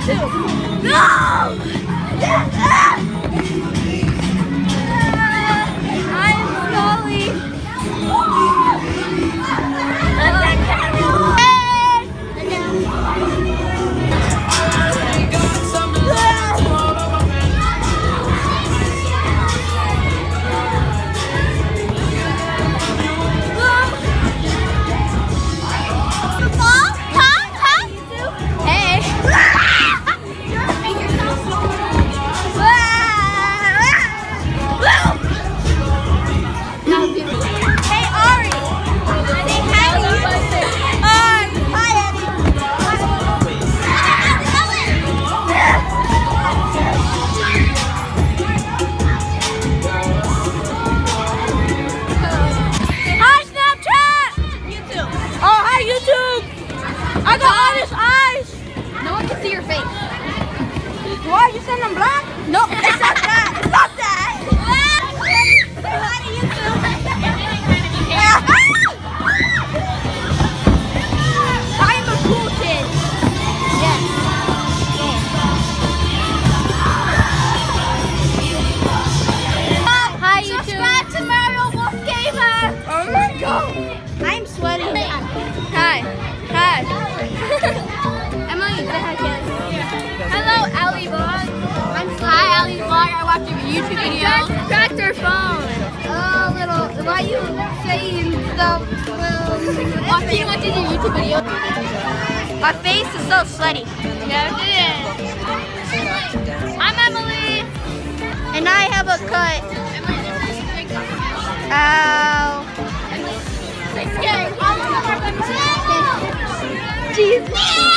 YouTube. No! I'm slowly. Why you saying I'm black? No, it's not that. It's not that. I'm a cool kid. Yes. Hi, YouTube. Subscribe to Mario Wolf Gamer. Oh my god. I'm sweating. Hi. Hi. Emily, say hi, kid. Hello, Ali Vlog. Hi, Ali Vlog. I watched your YouTube video. Cracked her phone. Oh, little. Why you saying stuff? Watching your YouTube video. My face is so sweaty. Yes, it is. I'm Emily. And I have a cut. Ow. It's scary. Jeez.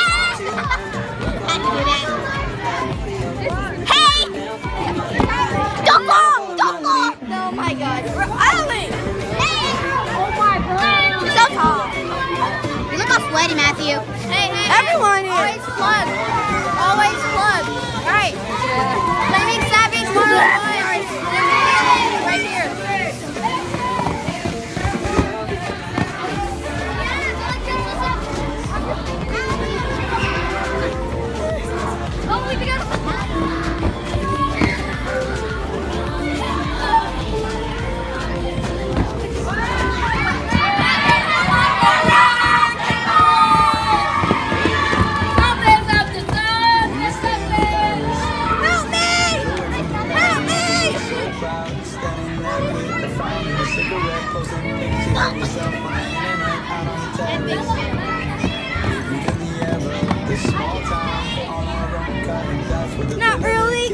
Hey! Don't go! Don't go! Oh my god. Hey! Oh my god. You're so tall. You look all sweaty, Matthew. Hey, hey. Everyone is. Always plug. Always plug. Alright. Flaming Savage 101. Right here. Not early.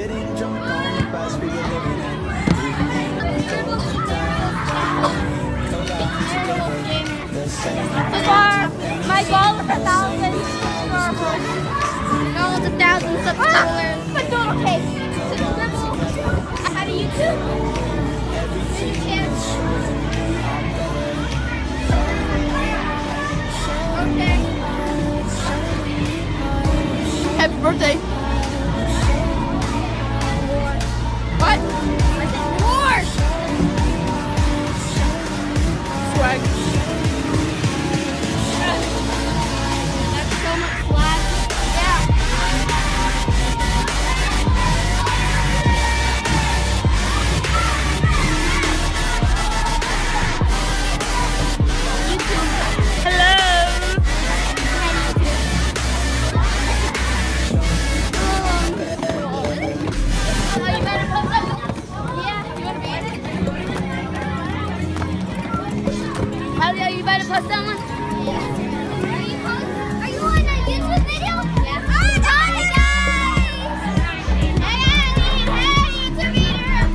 So far, my goal is 1,000 subscribers. No, it's 1,000 subscribers. But don't okay. How do you do? Okay. Happy birthday. What? I said more. Swag. That's so much swag. Yeah. You better post someone? Yeah. Are you on a YouTube video? Yeah. Oh, hi guys! Hey, YouTube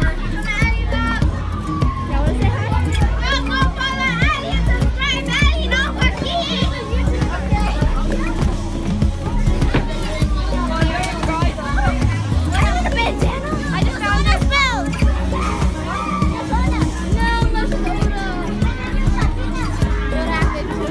Y'all want to say hi? Go follow Addy and subscribe. Addy, don't forget. What happened to bandana? I just found this bill. No, no soda. What happened to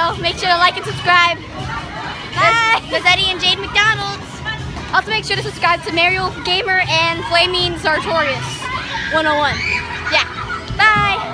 video. Make sure to like and subscribe. Bye. There's Eddie and Jade McDonald's. Also make sure to subscribe to Mario Gamer and Flaming Sartorius 101. Yeah. Bye.